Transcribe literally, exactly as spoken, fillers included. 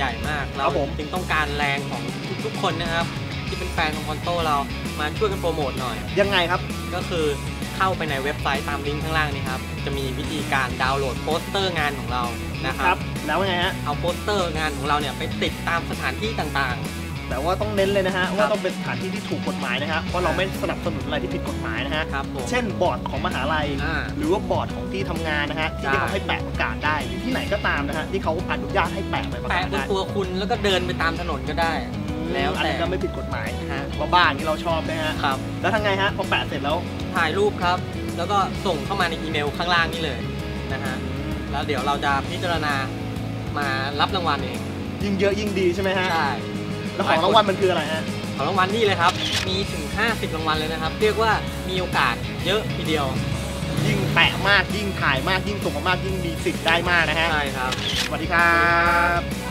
ญ่มากเราจึงต้องการแรงของทุกๆคนนะครับที่เป็นแฟนของคอนโต้เรามาช่วยกันโปรโมทหน่อยยังไงครับก็คือเข้าไปในเว็บไซต์ตามลิงก์ข้างล่างนี้ครับจะมีวิธีการดาวน์โหลดโปสเตอร์งานของเรานะครับแล้วไงฮะเอาโปสเตอร์งานของเราเนี่ยไปติดตามสถานที่ต่างๆแต่ว่าต้องเน้นเลยนะฮะว่าต้องเป็นสถานที่ที่ถูกกฎหมายนะฮะเพราะเราไม่สนับสนุนอะไรที่ผิดกฎหมายนะฮะเช่นบอร์ดของมหาลัยหรือว่าบอร์ดของที่ทำงานนะฮะที่เขาให้แปะประกาศได้ที่ไหนก็ตามนะฮะที่เขาอนุญาตให้แปะไปประกาศได้แปะบนตัวคุณแล้วก็เดินไปตามถนนก็ได้แล้วอันนี้ก็ไม่ผิดกฎหมายฮะว่าบ้านที่เราชอบนะฮะครับแล้วทำไงฮะพอแปะเสร็จแล้วถ่ายรูปครับแล้วก็ส่งเข้ามาในอีเมลข้างล่างนี่เลยนะฮะแล้วเดี๋ยวเราจะพิจารณามารับรางวัลเองยิ่งเยอะยิ่งดีใช่ไหมฮะใช่แล้วของรางวัลมันคืออะไรฮะของรางวัลนี่เลยครับมีถึงห้าสิบรางวัลเลยนะครับเรียกว่ามีโอกาสเยอะทีเดียวยิ่งแปะมากยิ่งถ่ายมากยิ่งส่งมากยิ่งมีสิทธิ์ได้มากนะฮะใช่ครับสวัสดีครับ